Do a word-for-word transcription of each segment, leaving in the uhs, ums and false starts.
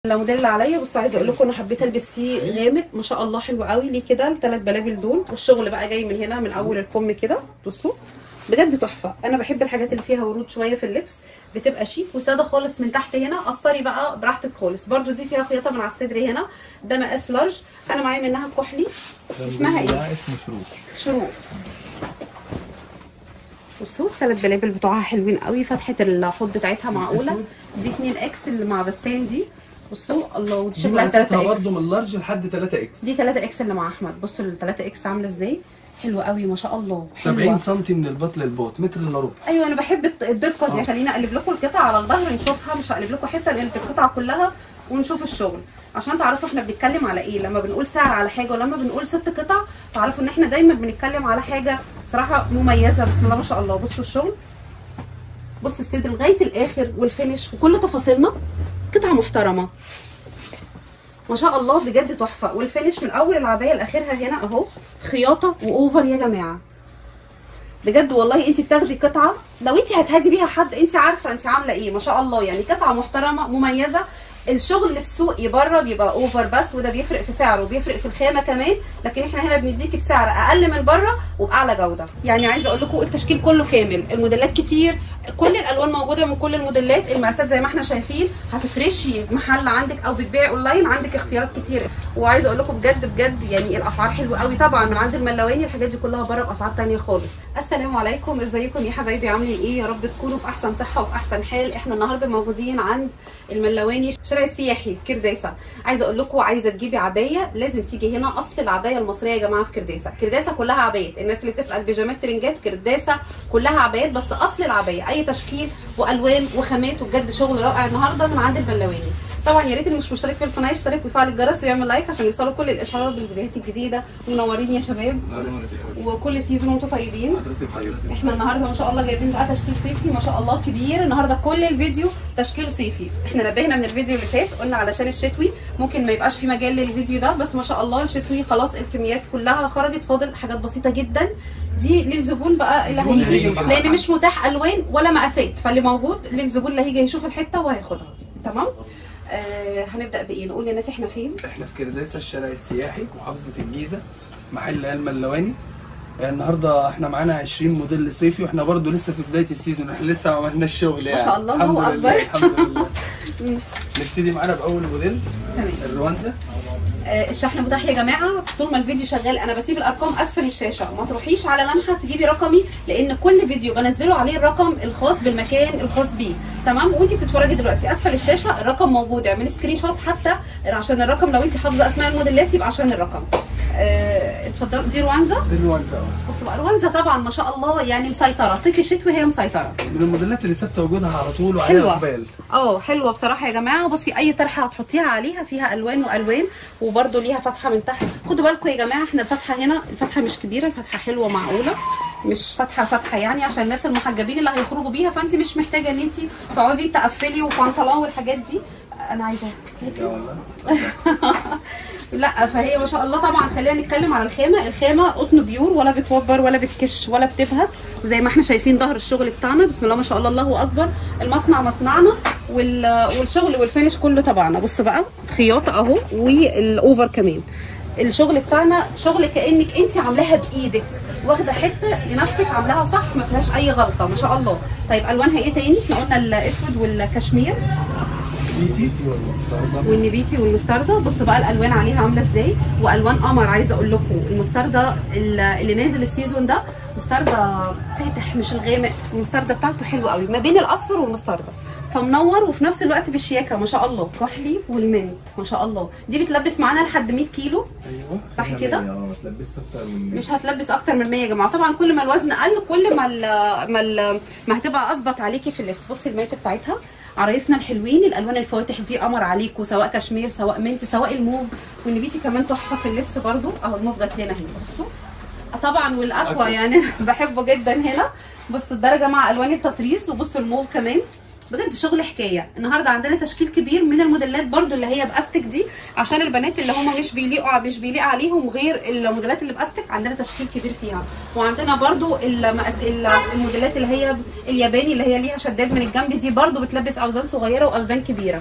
الموديل اللي عليا بصوا عايزه اقول لكم انا حبيت البس فيه غامق ما شاء الله حلو قوي. ليه كده الثلاث بلابل دول والشغل بقى جاي من هنا من اول الكم كده بصوا بجد تحفه. انا بحب الحاجات اللي فيها ورود شويه في اللبس بتبقى شيك وساده خالص. من تحت هنا قصري بقى براحتك خالص. برده دي فيها خياطه من على الصدر هنا ده مقاس لارج. انا معايا منها كحلي اسمها ايه؟ اسمه شروق. شروق بصوا الثلاث بلابل بتوعها حلوين قوي. فتحه الحوض بتاعتها معقوله. دي اتنين اكس اللي مع بسام دي بصوا الله. ودي شكلها ثلاثة اكس برضه من لارج لحد ثلاثة اكس. دي ثلاثة اكس اللي مع احمد. بصوا ال ثلاثة اكس عامله ازاي حلوه قوي ما شاء الله. سبعين سم من البط للبوت متر الا ربع. ايوه انا بحب الدقه دي. خليني اقلب لكم القطعه على الظهر نشوفها. مش هقلب لكم حته نقلب القطعه كلها ونشوف الشغل عشان تعرفوا احنا بنتكلم على ايه. لما بنقول سعر على حاجه ولما بنقول ست قطع تعرفوا ان احنا دايما بنتكلم على حاجه بصراحه مميزه. بسم الله ما شاء الله. بصوا الشغل بص الصدر لغايه الاخر والفينش وكل تفاصيلنا. قطعه محترمه ما شاء الله بجد تحفه. والفينش من اول العبايه لاخرها هنا اهو خياطه واوفر يا جماعه بجد والله. انت بتاخدي قطعه لو انت هتهدي بيها حد انت عارفه انت عامله ايه ما شاء الله. يعني قطعه محترمه مميزه. الشغل السوقي بره بيبقى اوفر بس وده بيفرق في سعره وبيفرق في الخامه كمان. لكن احنا هنا بنديكي بسعر اقل من بره وباعلى جوده. يعني عايزه اقول لكم التشكيل كله كامل. الموديلات كتير كل الالوان موجوده من كل الموديلات. المقاسات زي ما احنا شايفين. هتفرشي محل عندك او بتبيعي اونلاين عندك اختيارات كتير. وعايزه اقول لكم بجد بجد يعني الاسعار حلوه قوي. طبعا من عند الملواني الحاجات دي كلها بره باسعار ثانيه خالص. السلام عليكم ازيكم يا حبايبي عاملين ايه؟ يا رب تكونوا في احسن صحه وفي احسن حال. احنا النهارده موجودين عند الملواني شارع السياحي كرداسه. عايزه اقول لكم عايزه تجيبي عبايه لازم تيجي هنا. اصل العبايه المصريه يا جماعه في كرداسه. كرداسه كلها عبايات. الناس اللي بتسال بيجامات ترنجات كرداسه كلها عبايات. بس اصل العبايه اي تشكيل والوان وخامات وبجد شغل رائع النهارده من عند الملواني. طبعا يا ريت اللي مش مشترك في القناه يشترك ويفعل الجرس ويعمل لايك عشان يوصلوا كل الاشعارات بالفيديوهات الجديده. منورين يا شباب وكل سيزون وانتم طيبين. احنا النهارده ما شاء الله جايبين بقى تشكيل صيفي ما شاء الله كبير. النهارده كل الفيديو تشكيل صيفي. احنا نبهنا من الفيديو اللي فات قلنا علشان الشتوي ممكن ما يبقاش في مجال للفيديو ده. بس ما شاء الله الشتوي خلاص الكميات كلها خرجت. فاضل حاجات بسيطه جدا دي للزبون بقى اللي هيجي لان مش متاح الوان ولا مقاسات. فاللي موجود للزبون اللي هيجي يشوف الحته وهياخدها. تمام. آه هنبدا بايه؟ نقول للناس احنا فين؟ احنا في كرداسه الشارع السياحي محافظه الجيزه محل الملواني. النهارده احنا معانا عشرين موديل صيفي واحنا برضو لسه في بدايه السيزون. احنا لسه ما عملناش شغل يعني ما شاء الله الله اكبر. الحمد لله. نبتدي معانا باول موديل تمام الروانزا. آه الشحن متاح يا جماعه طول ما الفيديو شغال. انا بسيب الارقام اسفل الشاشه ما تروحيش على لمحه تجيبي رقمي لان كل فيديو بنزله عليه الرقم الخاص بالمكان الخاص بيه. تمام. وانت بتتفرجي دلوقتي اسفل الشاشه الرقم موجود. اعملي سكرين شوت حتى عشان الرقم لو انت حافظه اسماء الموديلات يبقى عشان الرقم. آه اتفضلوا. دي روانزا. دي روانزا. بصوا بقى روانزا طبعا ما شاء الله يعني مسيطره صيفي شتوي. هي مسيطره من الموديلات اللي ثابته وجودها على طول وعليها اقبال. اه حلوه بصراحه يا جماعه. بصي اي طرحه هتحطيها عليها فيها الوان والوان وبرده ليها فتحه من تحت. خدوا بالكم يا جماعه احنا الفتحه هنا الفتحه مش كبيره. الفتحه حلوه معقوله مش فتحه فتحه يعني عشان الناس المحجبين اللي هيخرجوا بيها. فانت مش محتاجه ان انت تقعدي تقفلي وبنطلون والحاجات دي. انا عايزه لا فهي ما شاء الله. طبعا خلينا نتكلم على الخامه. الخامه قطن بيور ولا بتوبر ولا بتكش ولا بتبهت. وزي ما احنا شايفين ظهر الشغل بتاعنا بسم الله ما شاء الله الله اكبر. المصنع مصنعنا والشغل والفينش كله تبعنا. بصوا بقى خياطه اهو والاوفر كمان. الشغل بتاعنا شغل كانك انت عاملاها بايدك واخده حته لنفسك عاملاها صح ما فيهاش اي غلطه ما شاء الله. طيب الوانها ايه تاني؟ احنا قلنا الاسود والكشمير النبيتي والمستردة والنبيتي والمستردة. بصوا بقى الالوان عليها عامله ازاي والوان قمر. عايزه اقول لكم المستردة اللي نازل السيزون ده مستردة فاتح مش الغامق. المستردة بتاعته حلوه قوي ما بين الاصفر والمستردة فمنور وفي نفس الوقت بالشياكه ما شاء الله. كحلي والمنت ما شاء الله. دي بتلبس معانا لحد مية كيلو. ايوه صح كده؟ اه بتلبس اكتر من مية. مش هتلبس اكتر من مية يا جماعه. طبعا كل ما الوزن قل كل ما ال ما ال ما هتبقى اظبط عليكي في اللبس. بصي المات بتاعتها عرايسنا الحلوين. الالوان الفواتح دي قمر عليكم سواء كشمير سواء منت سواء الموف. والنبيتي كمان تحفه في اللبس برده اهو. الموف جات لنا هنا بصوا طبعا والاقوى يعني بحبه جدا هنا. بصوا الدرجه مع الوان التطريز وبصوا الموف كمان بجد شغل حكايه. النهارده عندنا تشكيل كبير من الموديلات برده اللي هي باستك دي عشان البنات اللي هم مش بيليقوا مش بيليق عليهم غير الموديلات اللي باستك. عندنا تشكيل كبير فيها. وعندنا برده الموديلات اللي هي الياباني اللي هي ليها شداد من الجنب دي برده بتلبس اوزان صغيره واوزان كبيره.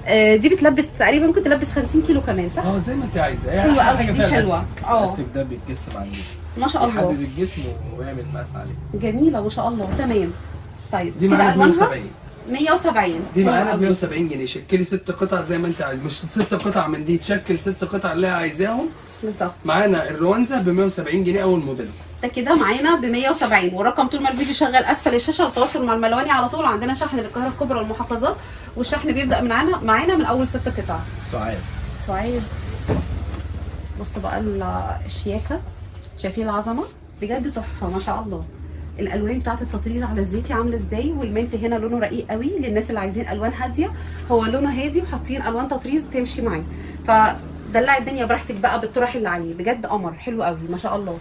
آه دي بتلبس تقريبا ممكن تلبس خمسين كيلو كمان صح؟ اه زي ما انت عايزه. هي حلوه أحلى قوي حاجة دي، فيها حلوه. الأستك. اه الاستك ده بيتجسم على الجسم، ما شاء الله، يحدد الجسم ويعمل مقاس عليه. جميله ما شاء الله. تمام. طيب دي كده معانا ب الوانها مية وسبعين. مية وسبعين دي حلوة معانا ب قوي. مية وسبعين جنيه. شكلي ست قطع زي ما انت عايز، مش ست قطع من دي، تشكل ست قطع اللي هي عايزاهم. بالظبط. معانا الروانزه ب مية وسبعين جنيه اول موديل. ده كده معانا ب مية وسبعين، والرقم طول ما الفيديو شغال اسفل الشاشه للتواصل مع الملواني على طول. عندنا شحن للقاهره الكبرى والمحافظات، والشحن بيبدا من معانا معانا من اول ست قطع. سعاد. سعيد. بصوا بقى الشياكه، شايفين العظمه بجد تحفه ما شاء الله. الالوان بتاعت التطريز على الزيتي عامله ازاي، والمنت هنا لونه رقيق قوي للناس اللي عايزين الوان هاديه. هو لونه هادي وحاطين الوان تطريز تمشي معاه، فدلعي الدنيا براحتك بقى بالطرح اللي عليه. بجد قمر حلو قوي ما شاء الله.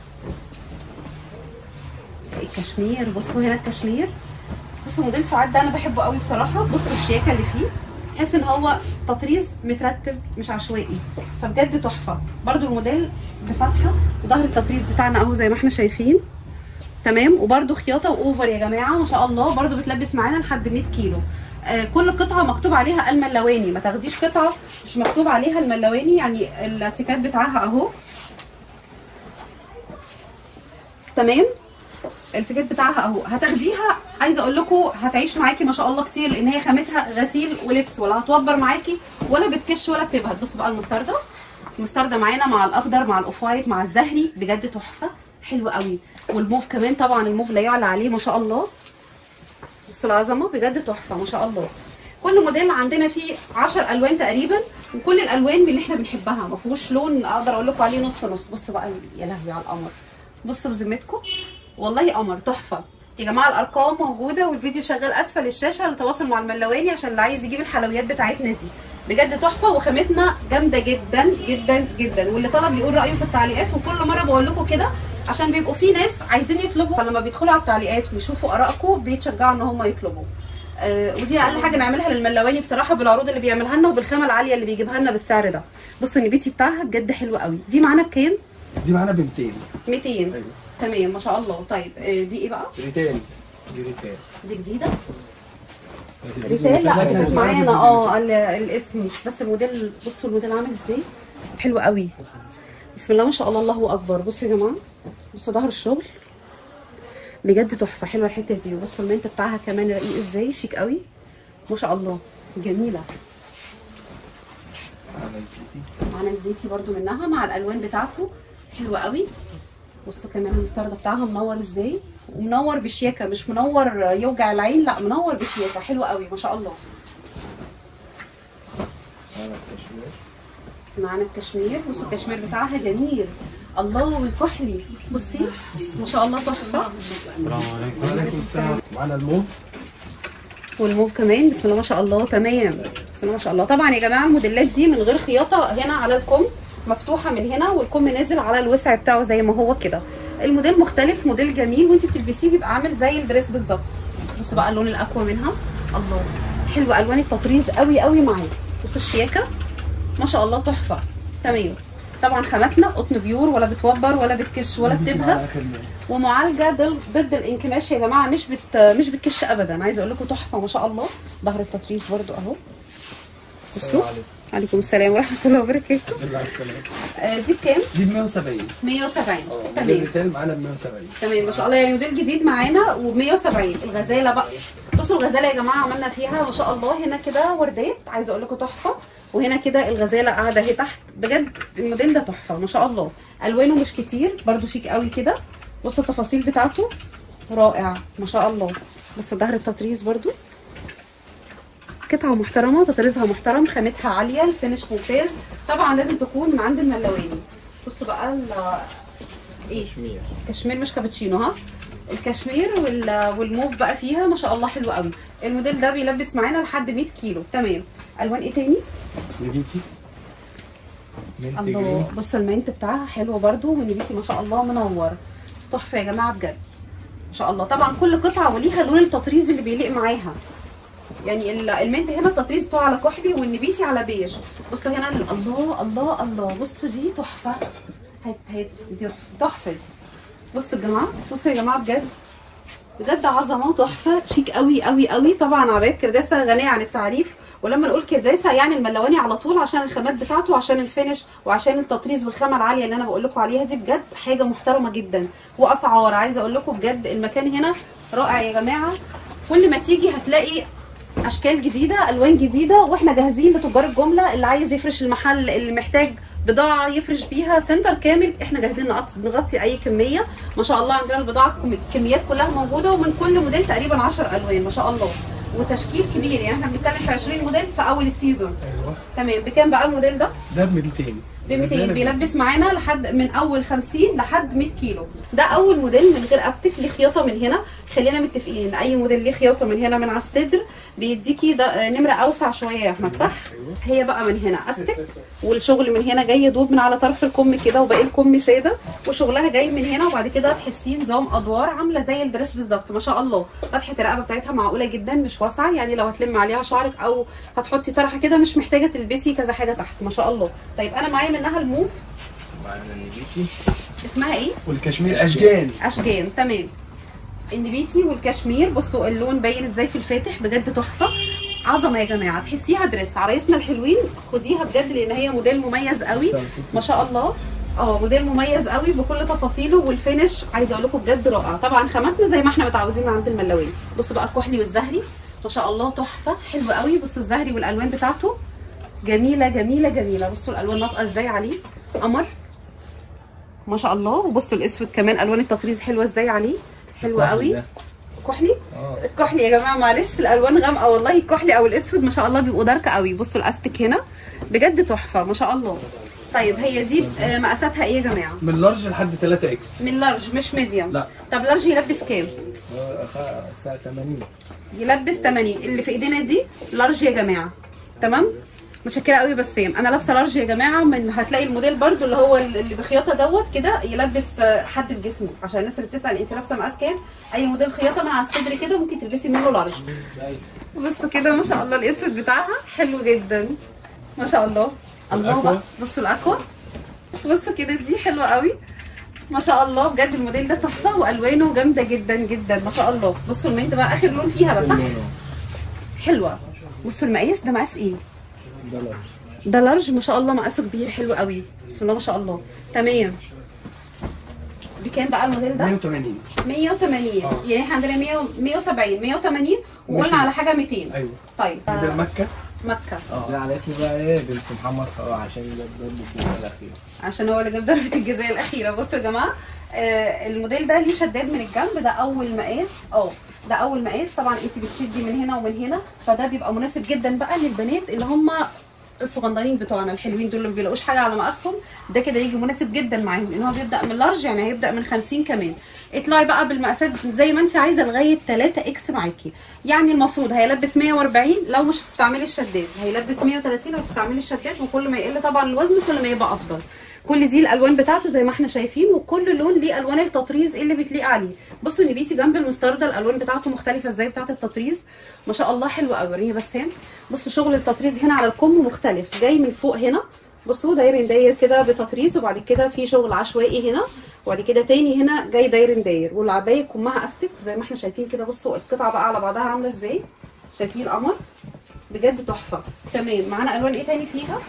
الكشمير، بصوا هنا الكشمير. بصوا موديل سعاد ده انا بحبه قوي بصراحه. بصوا الشياكه اللي فيه، تحس ان هو تطريز مترتب مش عشوائي، فبجد تحفه. برده الموديل بفتحه، وظهر التطريز بتاعنا اهو زي ما احنا شايفين. تمام. وبرده خياطه واوفر يا جماعه ما شاء الله. برده بتلبس معانا لحد مية كيلو. آه كل قطعه مكتوب عليها الملواني، ما تاخديش قطعه مش مكتوب عليها الملواني. يعني الاتيكات بتاعها اهو. تمام. التيكت بتاعها اهو، هتاخديها عايزه اقول لكم هتعيش معاكي ما شاء الله كتير، لان هي خامتها غسيل ولبس، ولا هتوبر معاكي ولا بتكش ولا بتبهت. بصوا بقى المستردة، المستردة معانا مع الاخضر مع الاوف وايت مع الزهري، بجد تحفه حلوه قوي. والموف كمان طبعا، الموف لا يعلى عليه ما شاء الله. بصوا العظمه بجد تحفه ما شاء الله. كل موديل عندنا فيه عشر الوان تقريبا، وكل الالوان من اللي احنا بنحبها، ما فيهوش لون اقدر اقول لكم عليه نص نص. بصوا بقى يا لهوي على القمر، بصوا بذمتكم والله قمر تحفه يا جماعه. الارقام موجوده والفيديو شغال اسفل الشاشه للتواصل مع الملواني عشان اللي عايز يجيب الحلويات بتاعتنا دي. بجد تحفه وخامتنا جامده جدا جدا جدا. واللي طلب يقول رايه في التعليقات، وكل مره بقول لكم كده عشان بيبقوا في ناس عايزين يطلبوا، فلما بيدخلوا على التعليقات ويشوفوا ارائكم بيتشجعوا ان هم يطلبوا. آه ودي اقل حاجه نعملها للملواني بصراحه، بالعروض اللي بيعملها لنا وبالخامه العاليه اللي بيجيبها لنا بالسعر ده. بصوا النبيتي بتاعها بجد حلوه قوي. دي معانا بكام؟ دي معانا ب ميتين. ميتين. ايوه تمام ما شاء الله. طيب دي ايه بقى؟ ريتيل. دي ريتيل. دي جديده؟ ريتيل لا دي كانت معانا اه الاسم بس. الموديل بصوا الموديل عامل ازاي حلو قوي بسم الله ما شاء الله الله اكبر. بصوا يا جماعه، بصوا ظهر الشغل بجد تحفه حلوه الحته دي. وبصوا المنت بتاعها كمان رقيق ازاي، شيك قوي ما شاء الله جميله. معانا الزيتي. معانا الزيتي برده منها مع الالوان بتاعته حلوه قوي. بصوا كمان المستردة بتاعها منور ازاي، ومنور بشياكه، مش منور يوجع العين، لا منور بشياكه حلوه قوي ما شاء الله. معانا الكشمير. معانا الكشمير. بصوا الكشمير بتاعها جميل الله. والكحلي بصي ما شاء الله تحفه. السلام عليكم. وعليكم السلام. معانا الموف. والموف كمان بسم الله ما شاء الله. تمام بسم الله ما شاء الله. طبعا يا جماعه الموديلات دي من غير خياطه، هنا على الكم مفتوحه من هنا، والكم نازل على الوسع بتاعه زي ما هو كده. الموديل مختلف، موديل جميل، وانت بتلبسيه بيبقى عامل زي الدريس بالظبط. بصوا بقى اللون الاقوى منها الله حلو، الوان التطريز قوي قوي معاه. بصوا الشياكه ما شاء الله تحفه. تمام. طبعا خاماتنا قطن بيور، ولا بتوبر ولا بتكش ولا بتبهت، ومعالجه ضد الانكماش يا جماعه، مش بت مش بتكش ابدا. عايزه اقول لكم تحفه ما شاء الله. ظهر التطريز برده اهو. بصوا عليكم السلام ورحمه الله وبركاته. آه دي بكام؟ دي ب مية وسبعين. مية وسبعين. اه موديل ريتيل معانا ب مية وسبعين. تمام ما شاء الله. يعني موديل جديد معانا وب مية وسبعين. الغزاله بقى، بصوا الغزاله يا جماعه عملنا فيها ما شاء الله. هنا كده وردات، عايزه اقول لكم تحفه، وهنا كده الغزاله قاعده اهي تحت. بجد الموديل ده تحفه ما شاء الله. الوانه مش كتير برده، شيك قوي كده. بصوا التفاصيل بتاعته رائع ما شاء الله. بصوا ظهر التطريز برده قطعه محترمه، تطريزها محترم، خامتها عاليه، الفينش ممتاز. طبعا لازم تكون من عند الملواني. بصوا بقى ال ايه كشمير. كشمير مش كابتشينو ها. الكشمير وال... والموف بقى فيها ما شاء الله حلو قوي. الموديل ده بيلبس معانا لحد مية كيلو. تمام. الوان ايه تاني؟ نبيتي. الله بصوا المنت بتاعها حلو برده، والنبيتي ما شاء الله منور تحفه يا جماعه بجد ما شاء الله. طبعا كل قطعه وليها لون التطريز اللي بيليق معاها. يعني المنت هنا التطريز بتاعه على كحلي، والنبيتي على بيج. بصوا هنا الله الله الله. بصوا دي تحفه، هت هت دي تحفه دي. بصوا يا جماعه، بصوا يا جماعه بجد بجد عظمه تحفه، شيك قوي قوي قوي. طبعا عبايات كرداسه غنيه عن التعريف، ولما نقول كرداسه يعني الملواني على طول، عشان الخامات بتاعته وعشان الفينش وعشان التطريز والخامه العاليه اللي انا بقول لكم عليها دي. بجد حاجه محترمه جدا، واسعار عايزه اقول لكم بجد المكان هنا رائع يا جماعه. كل ما تيجي هتلاقي اشكال جديده، الوان جديده، واحنا جاهزين لتجار الجمله. اللي عايز يفرش المحل، اللي محتاج بضاعه يفرش بيها سنتر كامل، احنا جاهزين نغطي اي كميه. ما شاء الله عندنا البضاعه الكميات كلها موجوده، ومن كل موديل تقريبا عشر الوان ما شاء الله، وتشكيل كبير. يعني احنا بنتكلم في عشرين موديل في اول السيزون. ايوه تمام. بكام بقى الموديل ده؟ ده ب ميتين. ب ميتين بيلبس معانا لحد من اول خمسين لحد مية كيلو. ده اول موديل من غير استك، ليه خياطه من هنا. خلينا متفقين ان اي موديل ليه خياطه من هنا من على الصدر بيديكي نمره اوسع شويه يا احمد، صح؟ أيوة. هي بقى من هنا استك، والشغل من هنا جاي دوب من على طرف الكم كده، وباقي الكم ساده، وشغلها جاي من هنا. وبعد كده تحسيه نظام ادوار عامله زي الدريس بالظبط ما شاء الله. فتحه الرقبه بتاعتها معقوله جدا، مش واسعه، يعني لو هتلم عليها شعرك او هتحطي طرحه كده مش محتاجه تلبسي كذا حاجه تحت ما شاء الله. طيب انا معايا منها الموف، معانا النبيتي اسمها ايه؟ والكشمير اشجان. اشجان، تمام. النبيتي والكشمير، بصوا اللون باين ازاي في الفاتح، بجد تحفه عظمه يا جماعه. تحسيها دريس. عرايسنا الحلوين خديها بجد، لان هي موديل مميز قوي ما شاء الله. اه موديل مميز قوي بكل تفاصيله، والفينش عايزه اقول لكم بجد رائع. طبعا خاماتنا زي ما احنا متعودين من عند الملاوين. بصوا بقى الكحلي والزهري ما شاء الله تحفه حلو قوي. بصوا الزهري والالوان بتاعته جميله جميله جميله. بصوا الالوان ناطقه ازاي عليه، قمر ما شاء الله. وبصوا الاسود كمان، الوان التطريز حلوه ازاي عليه، حلوه قوي. كحلي اه الكحلي يا جماعه معلش الالوان غامقه والله. الكحلي او الاسود ما شاء الله بيبقوا دارك قوي. بصوا الاستك هنا بجد تحفه ما شاء الله. طيب هي دي مقاساتها ايه يا جماعه؟ من لارج لحد ثلاثة اكس. من لارج مش ميديوم؟ لا. طب لارج يلبس كام؟ الساعه ثمانين. يلبس ثمانين. اللي في ايدينا دي لارج يا جماعه، تمام. متشكره قوي بسام. انا لابسه لارج يا جماعه. من هتلاقي الموديل برده اللي هو اللي بخياطه دوت كده يلبس حد في جسمه، عشان الناس اللي بتسال انت لابسه مقاس كام. اي موديل خياطه من على الصدر كده ممكن تلبسي منه لارج. بصوا كده ما شاء الله الاسود بتاعها حلو جدا ما شاء الله. الله بقى بصوا الاكوا، بصوا كده دي حلوه قوي ما شاء الله. بجد الموديل ده تحفه، والوانه جامده جدا جدا ما شاء الله. بصوا المنت بقى اخر لون فيها ده، صح؟ حلوه. بصوا المقاس ده مقاس ايه؟ ده لارج. ده لارج ما شاء الله، مقاسه كبير حلو قوي بسم الله ما شاء الله. تمام. بكام بقى الموديل ده؟ مية وتمانين. مية وتمانين. آه. يعني احنا عندنا مية مية وسبعين مية وتمانين، وقلنا على حاجه ميتين. ايوه. طيب ده مكه. مكه. اه ده على اسم بقى ايه بنت محمد صلاح، عشان يجيب ضربة الجزاء الأخيرة. عشان هو اللي جاب ضربه الجزاء الاخيره. بصوا يا جماعه آه الموديل ده ليه شداد من الجنب، ده اول مقاس. اه ده اول مقاس. طبعا انت بتشدي من هنا ومن هنا، فده بيبقى مناسب جدا بقى للبنات اللي هم الصغنطين بتوعنا الحلوين دول اللي ما بيلاقوش حاجه على مقاسهم. ده كده يجي مناسب جدا معاهم، لان هو بيبدا من لارج، يعني هيبدا من خمسين كمان. اطلعي بقى بالمقاسات زي ما انت عايزه لغايه ثلاثة اكس معاكي. يعني المفروض هيلبس مية واربعين لو مش هتستعملي الشداد، هيلبس مية وتلاتين لو هتستعملي الشداد، وكل ما يقل طبعا الوزن كل ما يبقى افضل. كل دي الالوان بتاعته زي ما احنا شايفين، وكل لون ليه الوان التطريز اللي بتليق عليه. بصوا النبيتي جنب المستردة الالوان بتاعته مختلفه ازاي بتاعه التطريز ما شاء الله حلوه قوي. وريني بس هنا، بصوا شغل التطريز هنا على الكم مختلف، جاي من فوق هنا بصوا داير داير كده بتطريز، وبعد كده في شغل عشوائي هنا، وبعد كده تاني هنا جاي داير داير، والعبايه كمها استك زي ما احنا شايفين كده. بصوا القطعه بقى على بعضها عامله ازاي، شايفين القمر بجد تحفه. تمام. معانا الوان ايه تاني فيها؟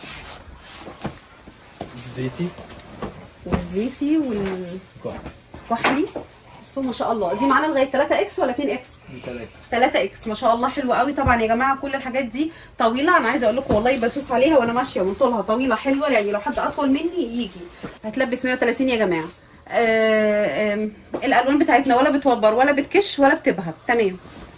الزيتي والزيتي والكحلي. بصوا ما شاء الله دي معانا لغايه ثلاثة اكس ولا اتنين اكس؟ ثلاثة. ثلاثة اكس ما شاء الله حلوه قوي. طبعا يا جماعه كل الحاجات دي طويله، انا عايزه اقول لكم والله بدوس عليها وانا ماشيه من طولها طويله حلوه، يعني لو حد اطول مني يجي. هتلبس مية وتلاتين يا جماعه. آآ آآ الالوان بتاعتنا ولا بتوبر ولا بتكش ولا بتبهت. تمام.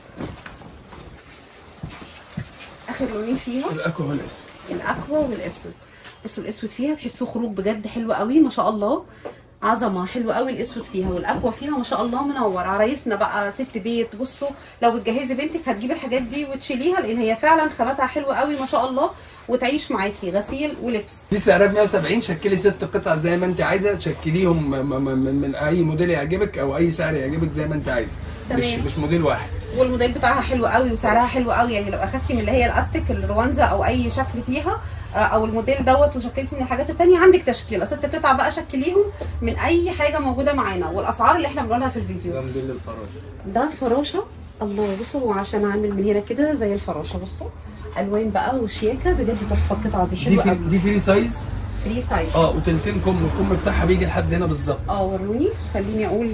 اخر لونين فيها الاكوا والاسود. الاكوا والاسود. بصوا الاسود فيها تحسوه خروج بجد حلو قوي ما شاء الله، عظمه حلوه قوي الاسود فيها، والاكوا فيها ما شاء الله منور. عرايسنا بقى ست بيت، بصوا لو بتجهزي بنتك هتجيبي الحاجات دي وتشيليها، لان هي فعلا خاماتها حلوه قوي ما شاء الله، وتعيش معاكي غسيل ولبس. دي سعرها ب مية وسبعين. شكلي ست قطع زي ما انت عايزه، تشكليهم من, من اي موديل يعجبك او اي سعر يعجبك زي ما انت عايزه. مش مش موديل واحد. والموديل بتاعها حلو قوي وسعرها حلو قوي، يعني لو اخدتي من اللي هي الاستيك الروانزا او اي شكل فيها او الموديل دوت وشكلتي من الحاجات الثانيه، عندك تشكيله ست قطع بقى شكليهم من اي حاجه موجوده معانا، والاسعار اللي احنا بنقولها في الفيديو. ده موديل الفراشه. ده فراشه. الله بصوا عشان عامل من هنا كده زي الفراشه. بصوا الوان بقى وشياكه بجد تحفه. القطعه دي دي حلوه في قوي. دي فري سايز. فري سايز اه وتلتين كم، الكم بتاعها بيجي لحد هنا بالظبط. اه وروني، خليني اقول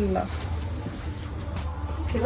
كده.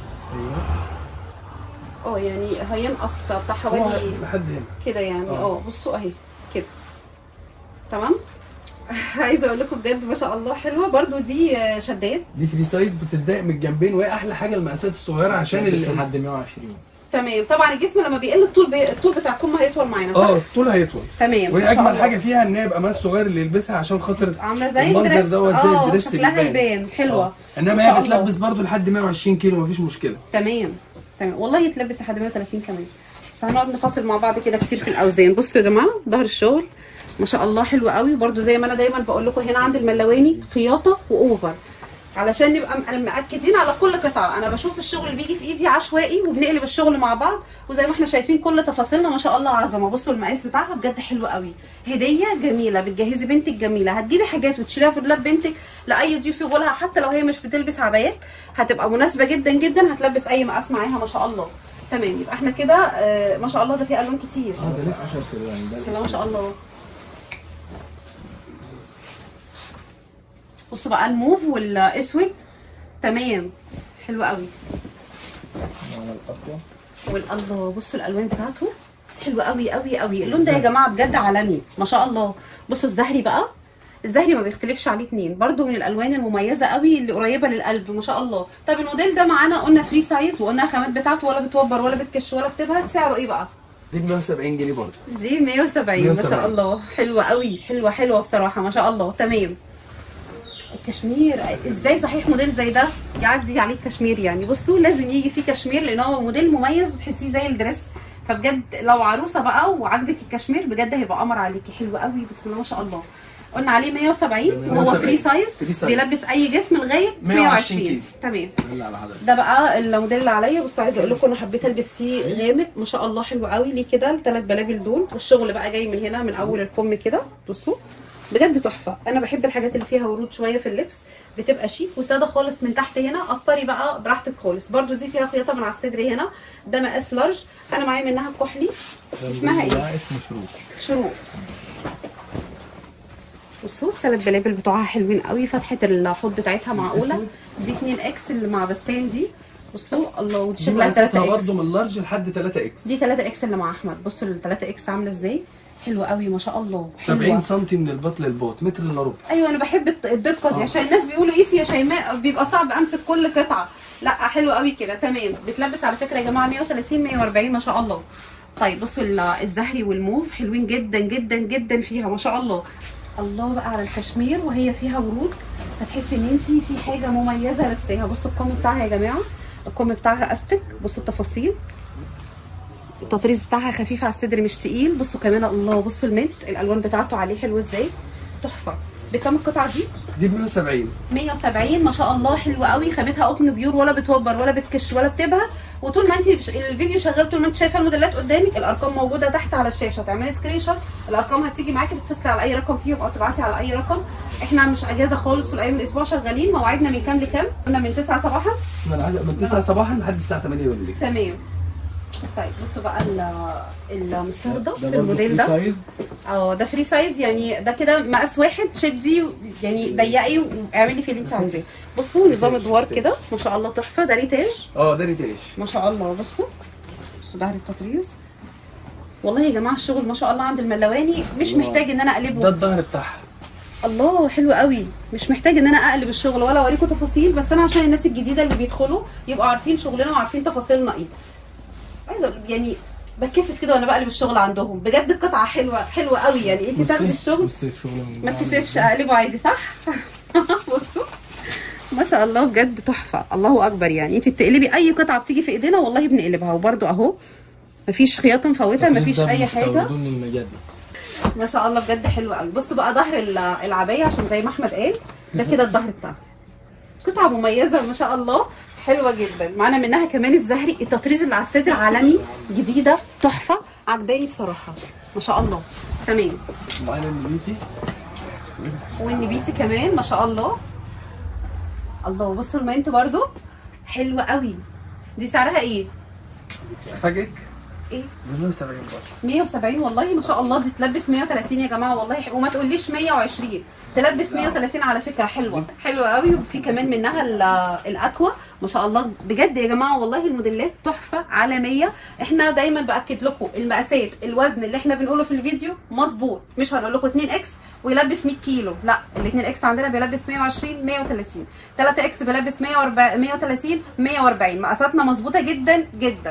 اه يعني هينقص بتاع حوالي لحد هنا كده يعني. آه. اه بصوا اهي كده تمام. عايزه اقول لكم بجد ما شاء الله حلوه. برده دي شدات، دي فري سايز بتتضايق من الجنبين، وهي احلى حاجه المقاسات الصغيره عشان بس ال- لحد مية وعشرين. تمام. طبعا الجسم لما بيقل الطول بي... الطول بتاع الكم هيطول معانا صح؟ اه الطول هيطول. تمام. وهي ما شاء اجمل الله. حاجه فيها ان هي يبقى مقاس صغير اللي يلبسها عشان خاطر عامله زي المنظر الدريس دوت زي اه الدريس شكلها يبان. يبان حلوه. آه. انما ما شاء هي الله. بتلبس برضو لحد مية وعشرين كيلو مفيش مشكله. تمام تمام والله يتلبس لحد مية وتلاتين كمان. بس هنقعد نفاصل مع بعض كده كتير في الاوزان. بصوا يا جماعه ظهر الشغل ما شاء الله حلو قوي. برده زي ما انا دايما بقول لكم هنا عند الملواني خياطه واوفر علشان نبقى مأكدين على كل قطعه. انا بشوف الشغل اللي بيجي في ايدي عشوائي وبنقلب الشغل مع بعض، وزي ما احنا شايفين كل تفاصيلنا ما شاء الله عظمه. بصوا المقاس بتاعها بجد حلو قوي. هديه جميله بتجهزي بنتك جميله، هتجيبي حاجات وتشيليها في دولاب بنتك لاي ضيوف يقولها، حتى لو هي مش بتلبس عبايات هتبقى مناسبه جدا جدا، هتلبس اي مقاس معاها ما شاء الله. تمام. يبقى احنا كده آه ما شاء الله ده فيه الوان كتير. اه ده لسه عشرة الوان. بسم الله ما شاء الله. بصوا بقى الموف والاسود تمام حلو قوي. على الاقوى والله بصوا الالوان بتاعته حلوه قوي قوي قوي. اللون ده يا جماعه بجد عالمي ما شاء الله. بصوا الزهري بقى، الزهري ما بيختلفش عليه اتنين، برده من الالوان المميزه قوي اللي قريبه للقلب ما شاء الله. طب الموديل ده معانا قلنا فري سايز، وقلنا الخامات بتاعته ولا بتوبر ولا بتكش ولا بتبهت. سعره ايه بقى؟ دي ب مية وسبعين جنيه برضو. دي مية وسبعين ما شاء الله. حلوه قوي، حلوه حلوه بصراحه ما شاء الله. تمام. الكشمير ازاي صحيح موديل زي ده يعدي عليه الكشمير يعني؟ بصوا لازم يجي فيه كشمير لان هو موديل مميز وتحسيه زي الدريس. فبجد لو عروسه بقى وعاجبك الكشمير بجد هيبقى قمر عليكي. حلو قوي بسم الله ما شاء الله. قلنا عليه مية وسبعين وهو فري سايز بيلبس اي جسم لغايه مية وعشرين. تمام. ده بقى الموديل اللي عليا. بصوا عايزه اقول لكم انا حبيت البس فيه غامق ما شاء الله حلو قوي. ليه كده الثلاث بلابل دول، والشغل بقى جاي من هنا من اول الكم كده. بصوا بجد تحفه. انا بحب الحاجات اللي فيها ورود شويه في اللبس، بتبقى شيك وساده خالص. من تحت هنا قصري بقى براحتك خالص. برده دي فيها خياطه من على الصدر هنا، ده مقاس لارج. انا معايا منها كحلي اسمها ايه؟ ده اسمه شروق. شروق. بصوا الثلاث بلابل بتوعها حلوين قوي. فتحه الحوض بتاعتها معقوله. دي اتنين اكس اللي مع بسام دي. بصوا الله. ودي شكلها تلاتة اكس برضه من لارج لحد تلاتة اكس. دي تلاتة اكس اللي مع احمد. بصوا ال تلاتة اكس عامله ازاي حلوه قوي ما شاء الله. سبعين سم من البط للبوت، متر الا ربع. ايوه انا بحب الدقه دي. آه. عشان الناس بيقولوا قيسي يا شيماء بيبقى صعب امسك كل قطعه. لا حلو قوي كده. تمام. بتلبس على فكره يا جماعه مية وتلاتين مية واربعين ما شاء الله. طيب بصوا الزهري والموف حلوين جدا جدا جدا فيها ما شاء الله. الله بقى على الكشمير وهي فيها ورود، هتحسي ان انت في حاجه مميزه لابساها. بصوا الكم بتاعها يا جماعه، الكم بتاعها استك. بصوا التفاصيل، التطريز بتاعها خفيف على الصدر مش تقيل. بصوا كمان الله. بصوا المنت الالوان بتاعته عليه حلوه ازاي تحفه. بكام القطعه دي؟ دي ب مية وسبعين. مية وسبعين ما شاء الله حلوه قوي. خامتها قطن بيور ولا بتوبر ولا بتكش ولا بتبهت. وطول ما انت الفيديو شغال طول ما انت شايفه الموديلات قدامك الارقام موجوده تحت على الشاشه. تعملي سكرين شوت الارقام هتيجي معاكي، تتصلي على اي رقم فيهم او تبعتي على اي رقم. احنا مش اجازه خالص طول ايام الاسبوع شغالين. مواعيدنا من كام لكام؟ قلنا من تسعة صباحا من تسعة صباحا لحد الساعه تمانية بالليل. تمام. طيب بصوا بقى المستردة في الموديل ده. اه ده فري سايز يعني ده كده مقاس واحد. شدي يعني ضيقي واعملي فيه اللي انت عايزاه. بصوا نظام ادوار كده ما شاء الله تحفه. ده ريتاج. اه ده ريتاج ما شاء الله. بصوا بصوا ظهر التطريز. والله يا جماعه الشغل ما شاء الله عند الملواني مش محتاج ان انا اقلبه. ده الظهر بتاعها الله حلو قوي. مش محتاج ان انا اقلب الشغل ولا اوريكم تفاصيل، بس انا عشان الناس الجديده اللي بيدخلوا يبقوا عارفين شغلنا وعارفين تفاصيلنا ايه. عايزه يعني بتكسف كده وانا بقلب الشغل عندهم. بجد القطعه حلوه حلوه قوي يعني. انت بتاخدي الشغل ما تكسفش اقلبه عادي صح. بصوا ما شاء الله بجد تحفه. الله اكبر يعني. انت بتقلبي اي قطعه بتيجي في ايدينا والله بنقلبها. وبرده اهو مفيش خياطه مفوته مفيش اي حاجه ما شاء الله بجد حلو قوي. بصوا بقى ظهر العبايه عشان زي ما احمد قال ده كده الظهر بتاعها. قطعه مميزه ما شاء الله حلوه جدا. معانا منها كمان الزهري. التطريز اللي على الصدر عالمي جديده تحفه عجباني بصراحه ما شاء الله. تمام. معانا النبيتي والنبيتي كمان ما شاء الله. الله بصوا المنت برده حلوه قوي. دي سعرها ايه؟ افاجئك ايه مية وسبعين برضه. مية وسبعين والله ما شاء الله، دي تلبس مية وتلاتين يا جماعه والله. وما تقوليش مية وعشرين، تلبس مية وتلاتين على فكره. حلوه حلوه قوي. وفي كمان منها الاكوا ما شاء الله بجد يا جماعه والله. الموديلات تحفه عالميه. احنا دايما باكد لكم المقاسات، الوزن اللي احنا بنقوله في الفيديو مظبوط. مش هنقول لكم اتنين اكس ويلبس مية كيلو، لا، ال اتنين اكس عندنا بيلبس مية وعشرين مية وتلاتين، تلاتة اكس بيلبس مية وتلاتين مية واربعين. مقاساتنا مظبوطه جدا جدا.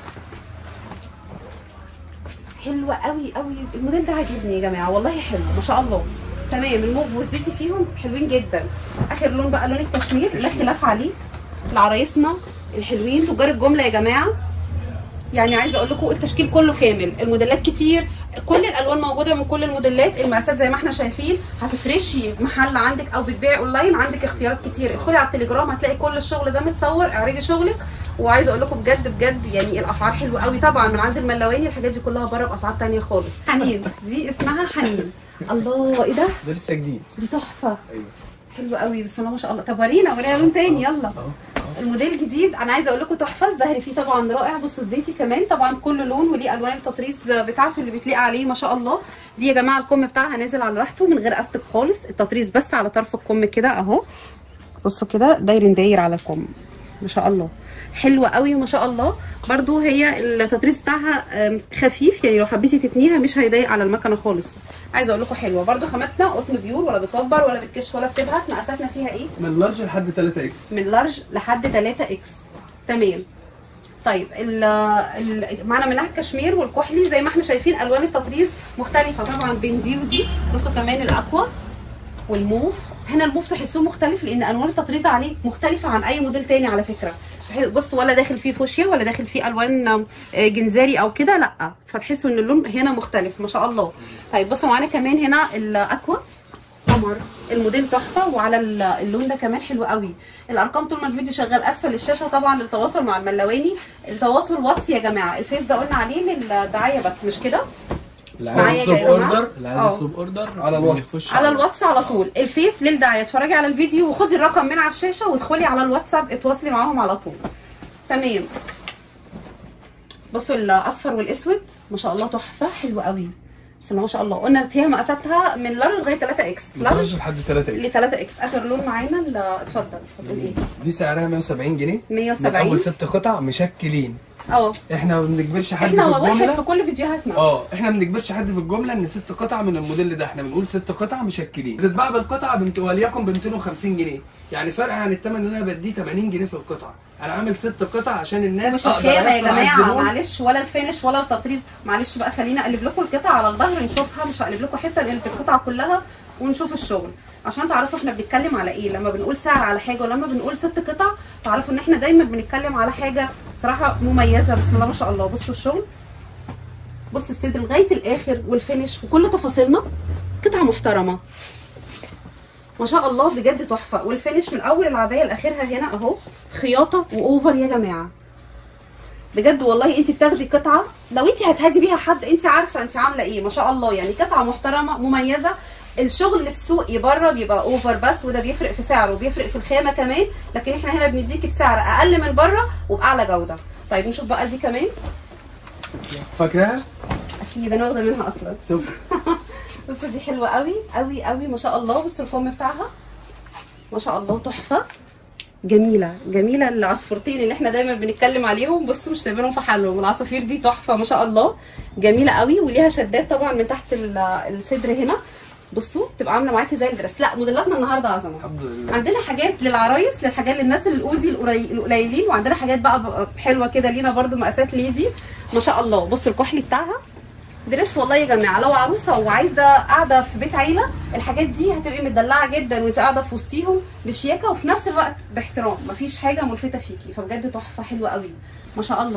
حلوه قوي قوي. الموديل ده عاجبني يا جماعه والله، حلو ما شاء الله. تمام. الموف والزيتي فيهم حلوين جدا. اخر لون بقى لون الكشمير، لا خلاف عليه لعرايسنا الحلوين تجار الجمله يا جماعه. يعني عايزه اقول لكم التشكيل كله كامل، الموديلات كتير، كل الالوان موجوده من كل الموديلات. المقاسات زي ما احنا شايفين. هتفرشي محل عندك او بتبيعي اونلاين، عندك اختيارات كتير. ادخلي على التليجرام هتلاقي كل الشغل ده متصور، اعرضي شغلك. وعايزه اقول لكم بجد بجد يعني الاسعار حلوه قوي. طبعا من عند الملواني الحاجات دي كلها بره باسعار ثانيه خالص. حنين دي اسمها حنين. الله ايه ده؟ ده لسه جديد. دي تحفه. ايوه حلوه قوي بسم الله ما شاء الله. طب ورينا ورينا لون تاني يلا. الموديل جديد انا عايزه اقول لكم تحفه. الزهري فيه طبعا رائع. بصوا الزيتي كمان طبعا كل لون وليه الوان التطريز بتاعته اللي بتليق عليه ما شاء الله. دي يا جماعه الكم بتاعها نازل على راحته من غير استك خالص، التطريز بس على طرف الكم كده اهو. بصوا كده داير داير على الكم ما شاء الله. حلوه قوي ما شاء الله. برده هي التطريز بتاعها خفيف، يعني لو حبيتي تتنيها مش هيضايق على المكنه خالص. عايزه اقول لكم حلوه برده. خاماتنا قطن بيور، ولا بتوبر ولا بتكش ولا بتبهت. مقاساتنا فيها ايه؟ من لارج لحد تلاتة اكس. من لارج لحد تلاتة اكس. تمام. طيب ال ال معانا منها الكشمير والكحلي زي ما احنا شايفين. الوان التطريز مختلفه طبعا بين دي ودي. بصوا كمان الاكوا والموف. هنا الموف تحسوه مختلف لان الوان التطريز عليه مختلفه عن اي موديل تاني على فكره. بصوا ولا داخل فيه فوشيا ولا داخل فيه الوان جنزاري او كده، لا، فتحسوا ان اللون هنا مختلف ما شاء الله. طيب بصوا معانا كمان هنا الاكوا قمر. الموديل تحفه وعلى اللون ده كمان حلو قوي. الارقام طول ما الفيديو شغال اسفل الشاشه طبعا للتواصل مع الملواني. التواصل واتس يا جماعه. الفيس ده قلنا عليه للدعايه بس مش كده. اللي عايز يطلب اوردر اللي عايز يطلب اوردر على الواتس على الواتس على طول. الفيس للدعايه. اتفرجي على الفيديو وخدي الرقم من على الشاشه وادخلي على الواتساب اتواصلي معاهم على طول. تمام. بصوا الاصفر والاسود ما شاء الله تحفه حلوه قوي بسم الله ما شاء الله. قلنا فيها مقاساتها من لارج لغايه تلاتة اكس. لارج لحد تلاتة اكس. ل تلاتة اكس. اخر لون معانا. اتفضل اتفضل. ايه دي سعرها مية وسبعين جنيه. مية وسبعين. من اول ست قطع مشكلين. اه احنا ما بنجبرش حد احنا في الجمله. واحد في كل فيديوهاتنا. اه احنا ما بنجبرش حد في الجمله ان ست قطع من الموديل ده. احنا بنقول ست قطع مشكلين. بتتباع بالقطعه بنت وليكن ب ميتين وخمسين جنيه، يعني فرق عن الثمن اللي انا بديه تمانين جنيه في القطعه. انا عامل ست قطع عشان الناس مش الخامه يا جماعه معلش، ولا الفينش ولا التطريز. معلش بقى خلينا اقلب لكم القطعه على الظهر نشوفها. مش هقلب لكم حته، نقلب القطعه كلها ونشوف الشغل عشان تعرفوا احنا بنتكلم على ايه. لما بنقول سعر على حاجه ولما بنقول ست قطع تعرفوا ان احنا دايما بنتكلم على حاجه بصراحه مميزه بسم الله ما شاء الله. بصوا الشغل، بص الصدر لغايه الاخر والفينش وكل تفاصيلنا. قطعه محترمه ما شاء الله بجد تحفه. والفينش من اول العبايه لاخرها هنا اهو خياطه واوفر يا جماعه بجد والله. انت بتاخدي قطعه لو انت هتهدي بيها حد انت عارفه انت عامله ايه ما شاء الله. يعني قطعه محترمه مميزه. الشغل السوقي بره بيبقى اوفر بس، وده بيفرق في سعره وبيفرق في الخامه كمان. لكن احنا هنا بنديكي بسعر اقل من بره وباعلى جوده. طيب نشوف بقى دي كمان. فاكراها؟ اكيد انا واخده منها اصلا. سوف بصوا دي حلوه قوي قوي قوي ما شاء الله. بصوا الفم بتاعها ما شاء الله تحفه جميله جميله. العصفورتين اللي احنا دايما بنتكلم عليهم بصوا مش سايبينهم في حالهم. العصافير دي تحفه ما شاء الله جميله قوي. وليها شدات طبعا من تحت الصدر هنا. بصوا تبقى عامله معاكي زي الدرس. لا موديلاتنا النهارده عظمه. الحمد لله. عندنا حاجات للعرايس، للحاجات للناس الاوزي القليلين، وعندنا حاجات بقى حلوه كده لينا برده مقاسات ليدي ما شاء الله. بصوا الكحلي بتاعها دريس والله يا جماعه. لو عروسه وعايزه قاعده في بيت عيله الحاجات دي هتبقي مدلعه جدا وانت قاعده في وسطيهم بشياكه وفي نفس الوقت باحترام. مفيش حاجه ملفته فيكي، فبجد تحفه حلوه قوي ما شاء الله.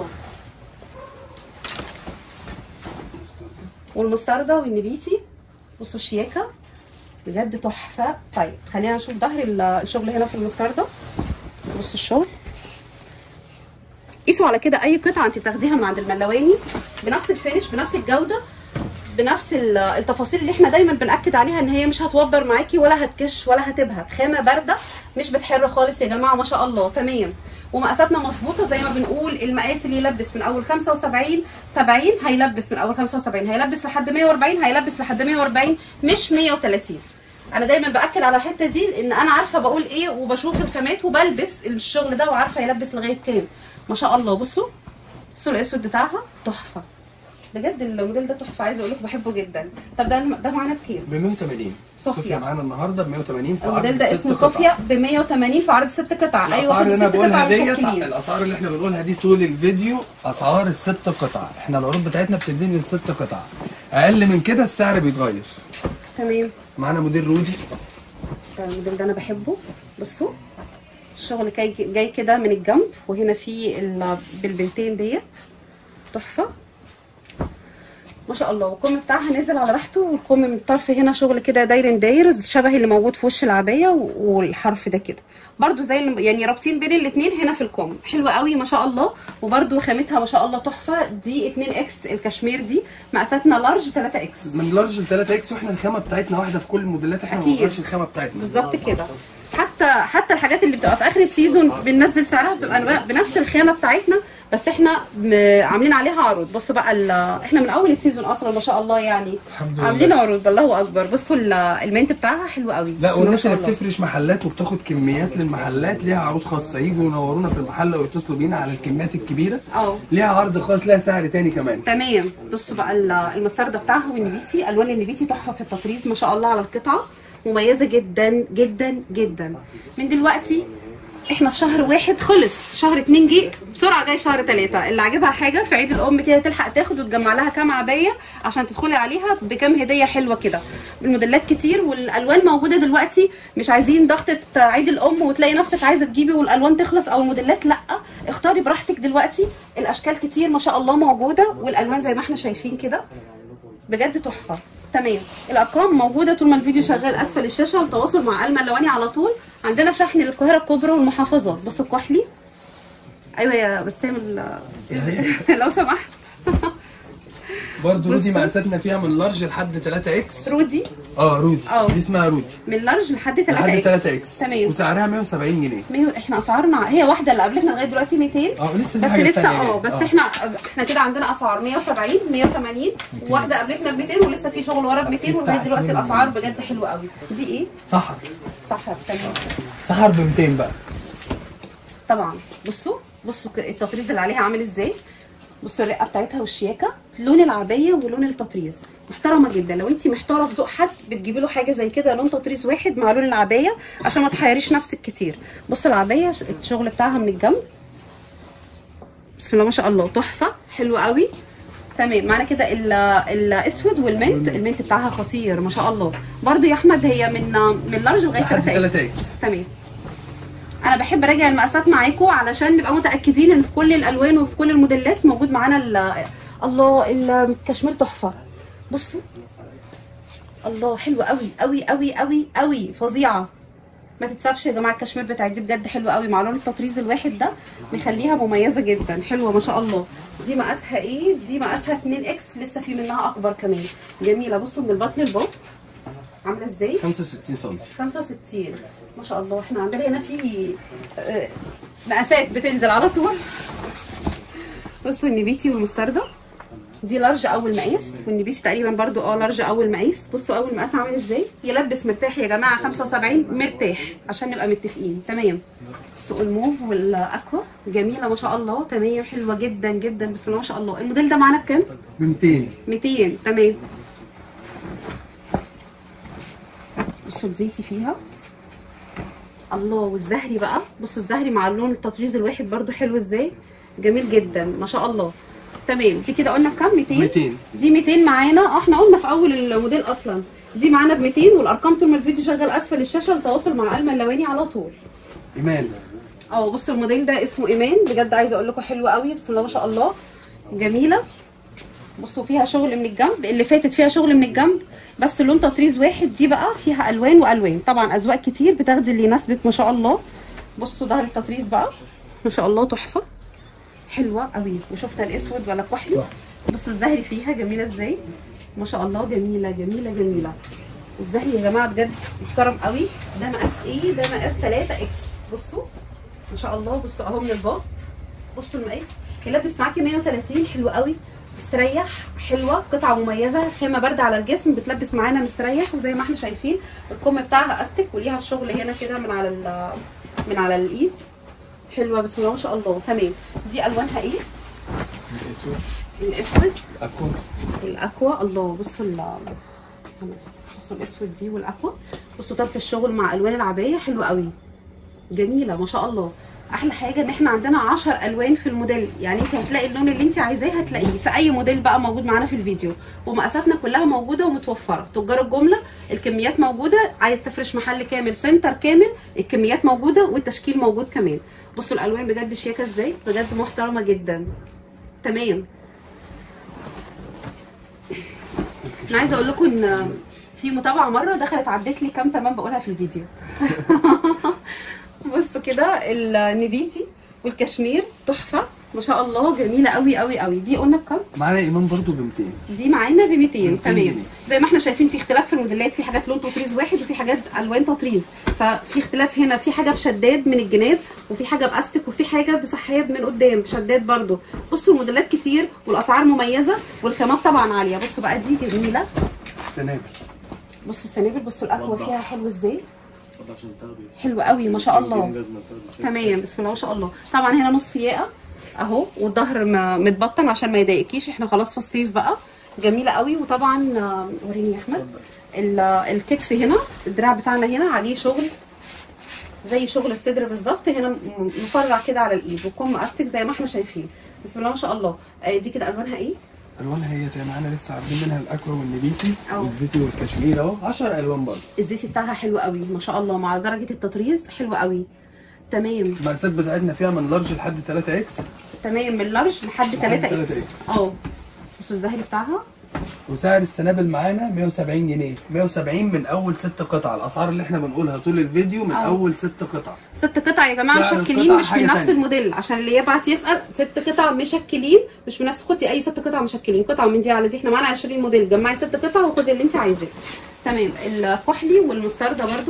والمستردة والنبيتي بصوا الشياكه بجد تحفه. طيب خلينا نشوف ظهر الشغل هنا في المستردة. بصوا الشغل قيسوا على كده اي قطعه انت بتاخديها من عند الملواني بنفس الفينش بنفس الجوده بنفس ال- التفاصيل اللي احنا دايما بنأكد عليها، ان هي مش هتوبر معاكي ولا هتكش ولا هتبهت. خامه بارده مش بتحر خالص يا جماعه، ما شاء الله. تمام. ومقاساتنا مظبوطه زي ما بنقول، المقاس اللي يلبس من اول خمسة وسبعين سبعين هيلبس، من اول خمسة وسبعين هيلبس لحد مية واربعين هيلبس لحد مية واربعين، مش مية وتلاتين. انا دايما باكد على الحته دي لان انا عارفه بقول ايه، وبشوف الخامات وبلبس الشغل ده وعارفه يلبس لغايه كام. ما شاء الله. بصوا بصوا الاسود بتاعها تحفه بجد، الموديل ده تحفه، عايزه اقول لكم بحبه جدا. طب ده ده معانا بكام؟ ب مية وتمانين. صوفيا. صوفيا معانا النهارده ب مية وتمانين في عرض الموديل ده ست اسمه قطع. صوفيا ب مية وتمانين في عرض ست قطع. ايوه الاسعار اللي انا ست بقولها قطع ديت، مشكلين. الاسعار اللي احنا بنقولها دي طول الفيديو اسعار الست قطع. احنا العروض بتاعتنا بتديني الست قطع، اقل من كده السعر بيتغير. تمام. معانا موديل رودي. الموديل ده انا بحبه. بصوا الشغل جاي جاي كده من الجنب، وهنا في ال- بالبنتين ديت تحفه ما شاء الله. والكم بتاعها نازل على راحته، والكم من الطرف هنا شغل كده داير داير شبه اللي موجود في وش العبايه، والحرف ده كده برده زي اللي يعني رابطين بين الاثنين هنا في الكم. حلوه قوي ما شاء الله. وبرده خامتها ما شاء الله تحفه. دي اتنين اكس الكشمير، دي مقاساتنا لارج تلاتة اكس. من لارج ل تلاتة اكس، واحنا الخامه بتاعتنا واحده في كل الموديلات، احنا ما أكيد. بنغيرش الخامه بتاعتنا بالظبط كده. حتى حتى الحاجات اللي بتبقى في اخر السيزون بننزل سعرها بتبقى بنفس الخامه بتاعتنا، بس احنا م- عاملين عليها عروض. بصوا بقى ال- احنا من اول السيزون اصلا ما شاء الله يعني الحمد لله. عاملين عروض. الله اكبر. بصوا ال- المنت بتاعها حلو قوي. لا، بسم والناس الله اللي ما شاء الله. بتفرش محلات وبتاخد كميات للمحلات ليها عروض خاصه، يجوا ينورونا في المحل ويتصلوا بينا على الكميات الكبيره. اه ليها عرض خاص، ليها سعر تاني كمان. تمام. بصوا بقى ال- المستردة بتاعها والنبيتي، الوان النبيتي تحفه في التطريز ما شاء الله على القطعه، مميزه جدا جدا جدا. من دلوقتي احنا في شهر واحد خلص، شهر اتنين جه بسرعه، جاي شهر تلاته. اللي عاجبها حاجه في عيد الام كده تلحق تاخد وتجمع لها كام عبايه عشان تدخلي عليها بكام هديه حلوه كده. الموديلات كتير والالوان موجوده دلوقتي، مش عايزين ضغطه عيد الام وتلاقي نفسك عايزه تجيبي والالوان تخلص او الموديلات، لا اختاري براحتك دلوقتي. الاشكال كتير ما شاء الله موجوده، والالوان زي ما احنا شايفين كده بجد تحفه. تمام. الارقام موجوده طول ما الفيديو شغال اسفل الشاشه، والتواصل مع ألمى اللواني على طول. عندنا شحن للقاهره الكبرى والمحافظات. بصوا الكحلي. ايوه يا بسام ال- لو سمحت. برضه رودي بصوا. مقاساتنا فيها من لارج لحد تلاتة اكس. رودي اه رودي. اه. دي اسمها رودي من لارج لحد لحد تلاتة اكس. تلاتة اكس. تمام. وسعرها مية وسبعين جنيه. مية- احنا اسعارنا هي واحده اللي قبلتنا لغايه دلوقتي ميتين. اه لسه في بس حاجات لسه تانية اه يعني. بس آه. احنا احنا كده عندنا اسعار مية وسبعين مية وتمانين، وواحده قبلتنا ب ميتين، ولسه في شغل ورا ب ميتين، ولغايه دلوقتي الاسعار بجد حلوه قوي. دي ايه؟ سحر. صح. تمام. سحر ب ميتين بقى. طبعا بصوا بصوا ك- التطريز اللي عليها عامل ازاي. بصوا الرقه بتاعتها والشياكه، لون العبايه ولون التطريز محترمه جدا. لو انت محتاره في ذوق حد بتجيبي له حاجه زي كده، لون تطريز واحد مع لون العبايه عشان ما تحيريش نفسك كتير. بصوا العبايه ش- الشغل بتاعها من الجنب بسم الله ما شاء الله تحفه حلو قوي. تمام. معانا كده ال- الاسود والمنت، المنت بتاعها خطير ما شاء الله. برضو يا احمد هي من من لارج لغايه لحد تلاتة تلاتة اكس. اكس. تمام. انا بحب اراجع المقاسات معاكم علشان نبقى متاكدين ان في كل الالوان وفي كل الموديلات موجود معانا ال- الله الكشمير تحفه. بصوا الله حلوه قوي قوي قوي قوي قوي فظيعه. ما تتسابش يا جماعه، الكشمير بتاعت دي بجد حلوه قوي مع لون التطريز الواحد ده، مخليها مميزه جدا حلوه ما شاء الله. دي مقاسها ايه؟ دي مقاسها اتنين اكس، لسه في منها اكبر كمان. جميله. بصوا من البط للبط عامله ازاي؟ خمسة وستين سم. خمسة وستين ما شاء الله. احنا عندنا هنا في آه، مقاسات بتنزل على طول. بصوا النبيتي والمستردة دي لارج اول مقاس، والنبيتي تقريبا برضو اه لارج اول مقاس. بصوا اول مقاس عامل ازاي، يلبس مرتاح يا جماعه خمسة وسبعين مرتاح عشان نبقى متفقين. تمام. بصوا الموف والاكوا جميله ما شاء الله. تمام حلوه جدا جدا بسم الله ما شاء الله. الموديل ده معانا بكام؟ ب ميتين. ميتين. تمام. بصوا الزيتي فيها الله، والزهري بقى بصوا الزهري مع اللون التطريز الواحد برضو حلو ازاي، جميل جدا ما شاء الله. تمام. دي كده قلنا بكام؟ ميتين. ميتين. دي ميتين معانا. اه احنا قلنا في اول الموديل اصلا دي معانا ب ميتين، والارقام طول ما الفيديو شغال اسفل الشاشه للتواصل مع ألمى اللواني على طول. ايمان. اه بصوا الموديل ده اسمه ايمان، بجد عايزه اقول لكم حلو قوي بسم الله ما شاء الله جميله. بصوا فيها شغل من الجنب، اللي فاتت فيها شغل من الجنب بس لون تطريز واحد، دي بقى فيها الوان والوان طبعا اذواق كتير بتاخدي اللي يناسبك ما شاء الله. بصوا ظهر التطريز بقى ما شاء الله تحفه حلوه قوي. وشفنا الاسود ولا كحلي. بصوا الزهري فيها جميله ازاي ما شاء الله جميله جميله جميله. الزهري يا جماعه بجد محترم قوي. ده مقاس ايه؟ ده مقاس تلاتة اكس. بصوا ما شاء الله، بصوا اهو من الباط، بصوا المقاس يلبس معاكي مية وتلاتين. حلو قوي، مستريح، حلوه، قطعه مميزه، خامه بارده على الجسم، بتلبس معانا مستريح. وزي ما احنا شايفين الكم بتاعها استك وليها الشغل هنا كده من على من على الايد. حلوه بسم الله ما شاء الله. تمام. دي الوانها ايه؟ الاسود الاسود اكوا والاكوا. الله بصوا ال بصوا الاسود دي والاكوا. بصوا طرف الشغل مع الوان العبايه حلوه قوي، جميله ما شاء الله. احلى حاجه ان احنا عندنا عشر الوان في الموديل، يعني انت هتلاقي اللون اللي انت عايزاه هتلاقيه في اي موديل بقى موجود معانا في الفيديو. ومقاساتنا كلها موجوده ومتوفره. تجار الجمله الكميات موجوده، عايز تفرش محل كامل سنتر كامل الكميات موجوده والتشكيل موجود كمان. بصوا الالوان بجد شياكه ازاي، بجد محترمه جدا. تمام. انا عايزه اقول لكم ان في متابعه مره دخلت عدت لي كام تمام بقولها في الفيديو. بصوا كده النبيتي والكشمير تحفه ما شاء الله، جميله قوي قوي قوي. دي قلنا بكام؟ معانا ايمان برضو ب ميتين. دي معانا ب ميتين. تمام. جنيه. زي ما احنا شايفين في اختلاف في الموديلات، في حاجات لون تطريز واحد وفي حاجات الوان تطريز، ففي اختلاف هنا. في حاجه بشداد من الجناب وفي حاجه باستك وفي حاجه بسحاب من قدام بشداد برضو. بصوا الموديلات كتير والاسعار مميزه والخامات طبعا عاليه. بصوا بقى دي جميله السنابل. بصوا السنابل، بصوا الاكوا فيها حلو ازاي، حلو قوي ما شاء الله. تمام بسم الله ما شاء الله. طبعا هنا نص ياقه اهو، والظهر متبطن عشان ما يضايقكيش، احنا خلاص في الصيف بقى. جميله قوي. وطبعا وريني يا احمد الكتف هنا، الدراع بتاعنا هنا عليه شغل زي شغل الصدر بالظبط، هنا مفرع كده على الايد وكم استك زي ما احنا شايفين. بسم الله ما شاء الله. دي كده الوانها ايه؟ الوانها هي معانا لسه عارفين منها الاكوا والنبيتي والزيتي والكشمير اهو عشر الوان برضه. الزيتي بتاعها حلو قوي ما شاء الله مع درجه التطريز حلو قوي. تمام. المقاسات بتاعتنا فيها من لارج لحد تلاتة اكس. تمام من لارج لحد تلاتة اكس. اه بصوا الزهري بتاعها. وسعر السنابل معانا مية وسبعين جنيه، مية وسبعين من اول ست قطع. الاسعار اللي احنا بنقولها طول الفيديو من أوه. اول ست قطع. ست قطع يا جماعه مشكلين مش من نفس الموديل، عشان اللي يبعت يسال. ست قطع مشكلين مش من نفس، خدي اي ست قطع مشكلين، قطعه من دي على دي. احنا معانا عشرين موديل، جمعي ست قطع وخدي اللي انت عايزاه. تمام. الكحلي والمستردة برده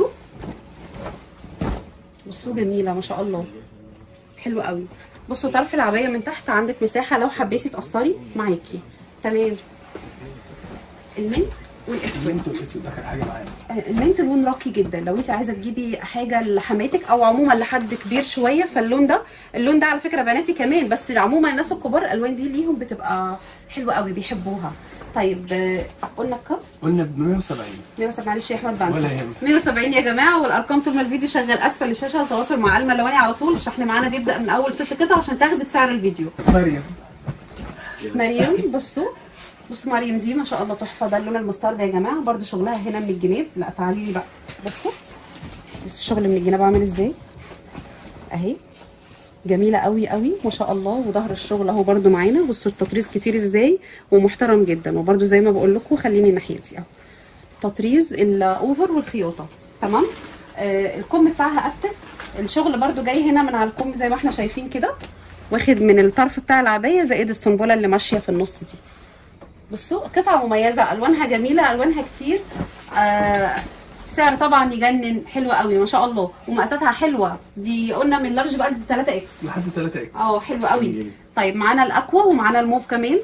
بصوا جميله ما شاء الله، حلو قوي. بصوا طرف العبايه من تحت عندك مساحه لو حبيتي تقصري معاكي. تمام. المنت والاسود. المنت والاسود اخر حاجه معانا. المنت لون راقي جدا، لو انت عايزه تجيبي حاجه لحماتك او عموما لحد كبير شويه، فاللون ده اللون ده على فكره بناتي كمان، بس عموما الناس الكبار الالوان دي ليهم بتبقى حلوه قوي بيحبوها. طيب قلنا بكام؟ قلنا ب مية وسبعين. مية وسبعين معلش يا احمد بنسى. ولا يهمك. مية وسبعين يا جماعه. والارقام طول ما الفيديو شغال اسفل الشاشه، التواصل مع علم اللواني على طول. الشحن معانا بيبدا من اول ست قطع عشان تاخدي بسعر الفيديو. مريم. مريم بصوا بصوا مريم دي ما شاء الله تحفه. ده اللون المسترد يا جماعه، برده شغلها هنا من الجناب. لا تعالي لي بقى، بصوا بصوا الشغل من الجناب عامل ازاي اهي، جميله قوي قوي ما شاء الله. وظهر الشغل اهو برده معانا، بصوا التطريز كتير ازاي ومحترم جدا. وبرده زي ما بقول لكم خليني ناحيتي اهو تطريز الاوفر والخياطه. تمام. آه الكم بتاعها استك، الشغل برده جاي هنا من على الكم زي ما احنا شايفين كده، واخد من الطرف بتاع العبايه زائد السنبله اللي ماشيه في النص دي. بصوا قطعه مميزه، الوانها جميله، الوانها كتير. آه سعر طبعا يجنن، حلوه قوي ما شاء الله. ومقاساتها حلوه، دي قلنا من لارج بقى ل تلاتة اكس لحد تلاتة اكس. اه حلوه قوي. طيب معانا الاكوا ومعانا الموف كمان،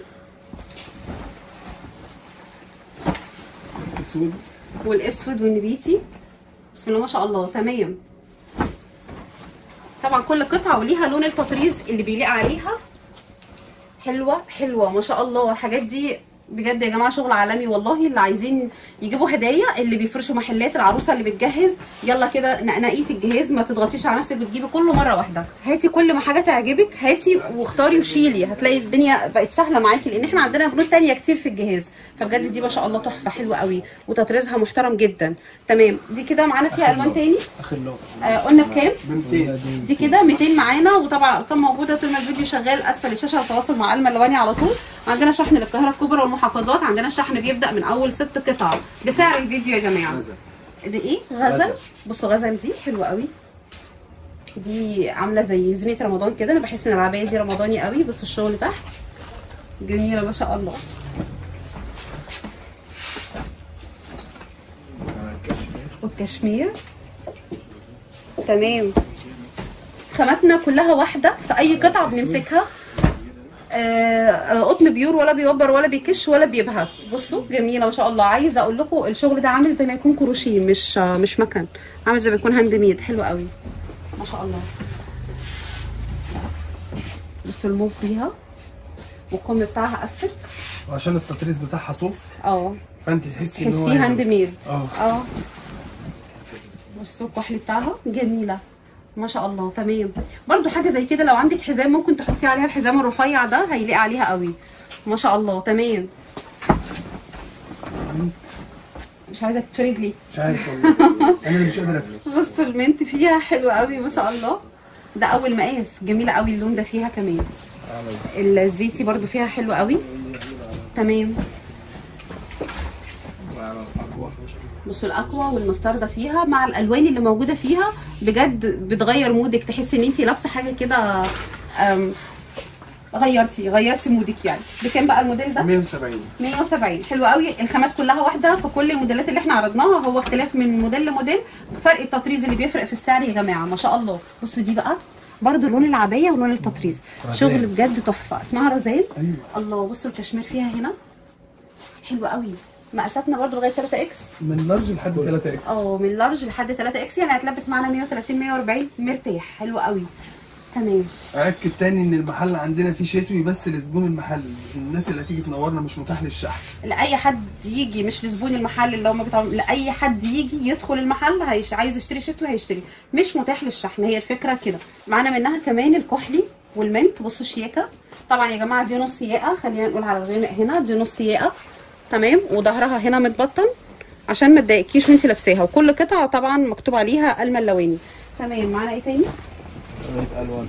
الاسود والاسود والنبيتي بسم الله ما شاء الله. تمام. طبعا كل قطعه وليها لون التطريز اللي بيليق عليها. حلوه حلوه ما شاء الله. الحاجات دي بجد يا جماعه شغل عالمي والله. اللي عايزين يجيبوا هدايا، اللي بيفرشوا محلات، العروسه اللي بتجهز، يلا كده نقنقيه في الجهاز، ما تضغطيش على نفسك وتجيبي كله مره واحده. هاتي كل ما حاجه تعجبك هاتي واختاري وشيلي، هتلاقي الدنيا بقت سهله معاكي، لان احنا عندنا بنود تانيه كتير في الجهاز. فبجد دي ما شاء الله تحفه حلوه قوي وتطريزها محترم جدا. تمام. دي كده معانا فيها الوان تاني. اخر لون. آه قلنا بكام؟ ب ميتين. دي كده ميتين معانا. وطبعا الارقام موجوده طول ما الفيديو شغال اسفل الشاشه، التواصل مع علم اللواني على طول. عندنا شحن للقاهره الكبرى والمحافظات، عندنا الشحن بيبدا من اول ست قطع بسعر الفيديو يا جماعه. غزل. ده ايه؟ غزل. بصوا غزل دي حلوه قوي، دي عامله زي زينه رمضان كده. انا بحس ان العبايه دي رمضاني قوي. بصوا الشغل تحت جميله ما شاء الله. والكشمير. تمام، خاماتنا كلها واحده في اي قطعه بنمسكها. آه قطن بيور، ولا بيوبر ولا بيكش ولا بيبهت. بصوا جميله ما شاء الله. عايزه اقول لكم الشغل ده عامل زي ما يكون كروشيه، مش آه مش مكن، عامل زي ما يكون هاند ميد. حلو قوي ما شاء الله. بصوا الموف فيها، والكم بتاعها استك، وعشان التطريز بتاعها صوف اه فانت تحسي ان هو تحسيه هاند ميد. اه اه بصوا الكحل بتاعها جميله ما شاء الله. تمام، برضو حاجه زي كده لو عندك حزام ممكن تحطي عليها الحزام الرفيع ده، هيليق عليها قوي ما شاء الله. تمام، مش عايزه تتفرد لي، مش عارف والله انا اللي مش قادر افهم. بصوا المنت فيها حلو قوي ما شاء الله. ده اول مقاس، جميله قوي اللون ده فيها كمان. الزيتي برضو فيها حلو قوي. تمام، بصوا الاكوا والمستردة فيها مع الالوان اللي موجوده فيها بجد بتغير مودك، تحسي ان انت لابسه حاجه كده غيرتي غيرتي مودك يعني. بكام بقى الموديل ده؟ مية وسبعين. مية وسبعين حلو قوي. الخامات كلها واحده في كل الموديلات اللي احنا عرضناها، هو اختلاف من موديل لموديل، فرق التطريز اللي بيفرق في السعر يا جماعه ما شاء الله. بصوا دي بقى برضو لون العبايه ولون التطريز، شغل بجد تحفه. اسمها رزان. ايوه الله، بصوا الكشمير فيها هنا حلو قوي. مقاساتنا برضو لغايه تلاتة اكس، من لارج لحد تلاتة اكس. اه من لارج لحد تلاتة اكس، يعني هتلبس معانا مية وتلاتين مية واربعين مرتاح. حلو قوي. تمام، ااكد تاني ان المحل عندنا فيه شتوي بس لزبون المحل، الناس اللي هتيجي تنورنا مش متاح للشحن. لاي حد يجي، مش لزبون المحل اللي هم بتاع، لاي حد يجي يدخل المحل هيش... عايز يشتري شتوي هيشتري، مش متاح للشحن، هي الفكره كده. معانا منها كمان الكحلي والمنت. بصوا شياكه طبعا يا جماعه، دي نص ياقه، خلينا نقول على الغامق هنا دي نص ياقه. تمام، وظهرها هنا متبطن عشان ما تضايقكيش وانت لابساها، وكل قطعه طبعا مكتوب عليها الملواني. تمام، معانا ايه تاني؟ الوان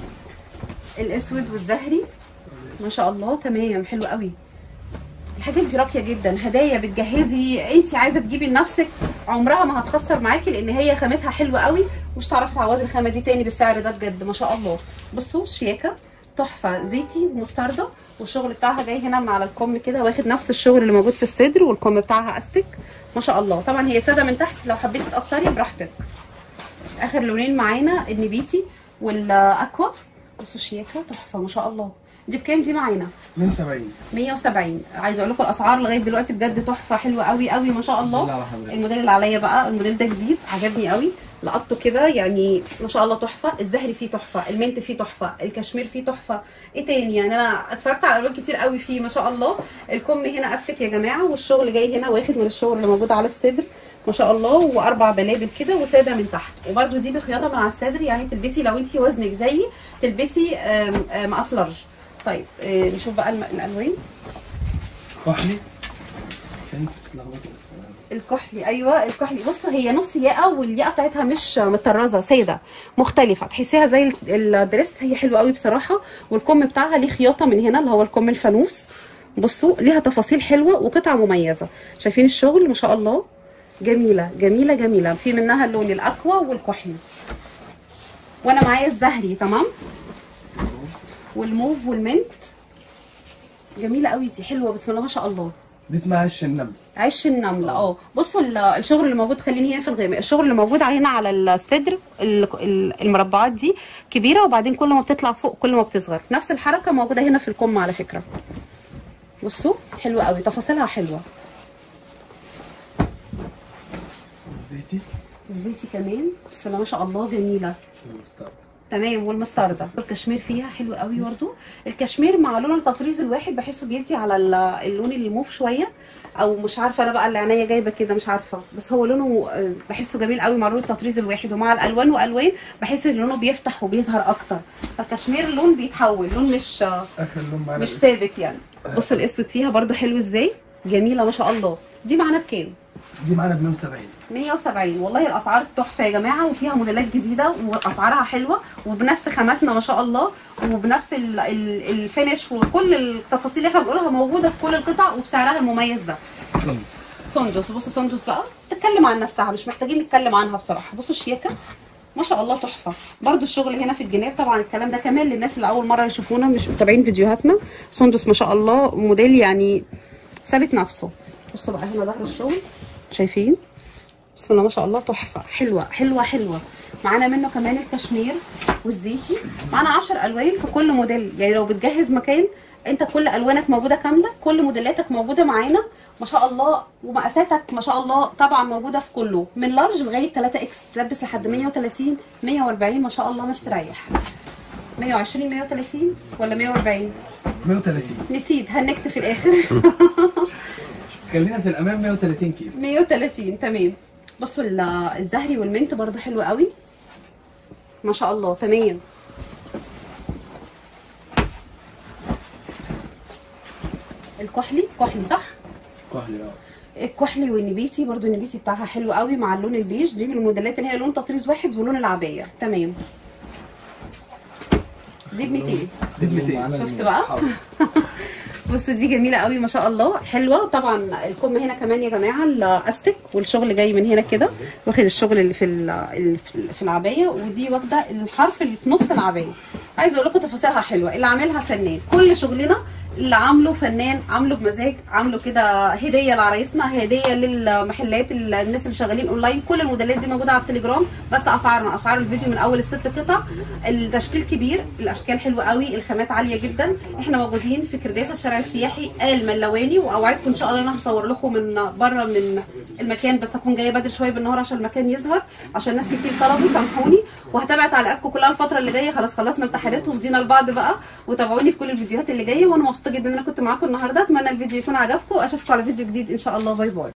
الاسود والزهري ما شاء الله. تمام، حلو قوي. الحاجات دي راقيه جدا، هدايا بتجهزي انت عايزه تجيبي لنفسك، عمرها ما هتخسر معاكي لان هي خامتها حلوه قوي، مش هتعرفي تعوضي الخامه دي تاني بالسعر ده بجد ما شاء الله. بصوا شياكه تحفه، زيتي ومستردة، والشغل بتاعها جاي هنا من على الكم كده، واخد نفس الشغل اللي موجود في الصدر، والكم بتاعها استك ما شاء الله. طبعا هي ساده من تحت، لو حبيتي تقصري براحتك. اخر لونين معانا النبيتي والاكوا. بصوا شياكه تحفه ما شاء الله. دي بكام دي معانا؟ مية وسبعين. مية وسبعين. عايزه اقول لكم الاسعار لغايه دلوقتي بجد تحفه، حلوه قوي قوي ما شاء الله. الموديل اللي عليا بقى، الموديل ده جديد عجبني قوي، لقطته كده يعني ما شاء الله تحفه. الزهري فيه تحفه، المنت فيه تحفه، الكشمير فيه تحفه. ايه تاني يعني؟ انا اتفرجت على الوان كتير قوي فيه ما شاء الله. الكم هنا استك يا جماعه، والشغل جاي هنا واخد من الشغل اللي موجود على الصدر ما شاء الله، واربع بلابل كده وساده من تحت، وبرده دي بخياطه من على الصدر، يعني تلبسي لو انت وزنك زيي تلبسي مقاس لارج. طيب آه نشوف بقى الالوان. كحلي انت بتتلخبطي بس. الكحلي ايوه الكحلي. بصوا هي نص ياقه، والياقه بتاعتها مش مطرزه، ساده مختلفه، تحسيها زي الدريس. هي حلوه قوي بصراحه، والكم بتاعها ليه خياطه من هنا اللي هو الكم الفانوس. بصوا ليها تفاصيل حلوه وقطعه مميزه. شايفين الشغل ما شاء الله، جميله جميله جميله. في منها اللون الاكوا والكحلي، وانا معايا الزهري. تمام، والموف والمنت جميله قوي دي، حلوه بسم الله ما شاء الله. دي اسمها عش النمل. عش النمل. اه بصوا الشغل اللي موجود، خليني هنا في الغامق، الشغل اللي موجود هنا على الصدر المربعات دي كبيره، وبعدين كل ما بتطلع فوق كل ما بتصغر. نفس الحركه موجوده هنا في الكم على فكره. بصوا حلوه قوي، تفاصيلها حلوه. الزيتي الزيتي كمان بسم الله ما شاء الله، جميله. المستردة. تمام، والمستردة. الكشمير فيها حلو قوي برده. الكشمير مع لون التطريز الواحد بحسه بيدي على اللون الموف شويه، او مش عارفه انا بقى اللي عينيا جايبه كده مش عارفه، بس هو لونه بحسه جميل قوي مع لون التطريز الواحد، ومع الالوان والوان بحس ان لونه بيفتح وبيظهر اكتر. فالكشمير لون بيتحول، لون مش اخر لون معانا مش ثابت يعني. بصوا الاسود فيها برده حلو ازاي، جميله ما شاء الله. دي معانا بكام؟ دي معانا ب مية وسبعين. مية وسبعين. والله الاسعار تحفه يا جماعه، وفيها موديلات جديده واسعارها حلوه، وبنفس خاماتنا ما شاء الله، وبنفس ال ال الفينش، وكل التفاصيل اللي احنا بنقولها موجوده في كل القطع، وبسعرها المميز ده. سندس. بصوا سندس بقى تتكلم عن نفسها، مش محتاجين نتكلم عنها بصراحه. بصوا الشياكه ما شاء الله تحفه. برده الشغل هنا في الجناب، طبعا الكلام ده كمان للناس اللي اول مره يشوفونا مش متابعين فيديوهاتنا. سندس ما شاء الله موديل، يعني ثابت نفسه. بصوا بقى هنا ظهر الشغل، شايفين؟ ما شاء الله. بصوا الشغل هنا في الجناب، طبعا الكلام ده كمان للناس اللي اول مره يشوفونا مش متابعين فيديوهاتنا. سندس ما شاء الله موديل، يعني ثابت نفسه. بصوا بقى هنا ظهر الشغل، شايفين؟ بسم الله ما شاء الله، تحفه، حلوه حلوه حلوه. معانا منه كمان الكشمير والزيتي، معانا عشر الوان في كل موديل. يعني لو بتجهز مكان انت كل الوانك موجوده كامله، كل موديلاتك موجوده معانا ما شاء الله، ومقاساتك ما شاء الله طبعا موجوده في كله، من لارج لغايه ثلاثة اكس، تلبس لحد مية وتلاتين مية واربعين ما شاء الله مستريح. مية وعشرين مية وتلاتين ولا مية واربعين؟ مية وتلاتين. نسيت، هنكت في الاخر. خلينا في الامام مية وتلاتين كيلو. مية وتلاتين تمام. بصوا الزهري والمنت برضو حلو قوي ما شاء الله. تمام. الكحلي، كحلي صح؟ كحلي اه. الكحلي والنبيتي برضو، النبيتي بتاعها حلو قوي مع اللون البيج. دي من الموديلات اللي هي لون تطريز واحد ولون العبايه. تمام. دي ب ميتين. دي ب ميتين. شفت بقى؟ بص دي جميله قوي ما شاء الله، حلوه. طبعا الكم هنا كمان يا جماعه الاستك، والشغل جاي من هنا كده، واخد الشغل اللي في اللي في العبايه، ودي واخده الحرف اللي في نص العبايه. عايزه اقول لكم تفاصيلها حلوه، اللي عاملها فنان. كل شغلنا اللي عامله فنان، عامله بمزاج، عامله كده هديه لعرايسنا، هديه للمحلات، الناس اللي شغالين اونلاين. كل الموديلات دي موجوده على التليجرام، بس اسعارنا اسعار الفيديو من اول الست قطع. التشكيل كبير، الاشكال حلوه قوي، الخامات عاليه جدا. احنا موجودين في كرداسه الشارع السياحي ال ملواني، واوعدكم ان شاء الله انا هصور لكم من بره من المكان، بس اكون جايه بدري شويه بالنهار عشان المكان يظهر، عشان ناس كتير طلبوا، سامحوني. وهتابع تعليقاتكم كلها الفتره اللي جايه. خلاص خلصنا امتحانات وفضينا لبعض بقى، وتابعوني في كل الفيديوهات اللي جايه. وانا مبسوطه جدا ان انا كنت معاكم النهارده. اتمنى الفيديو يكون عجبكم، اشوفكم على فيديو جديد ان شاء الله. باي باي.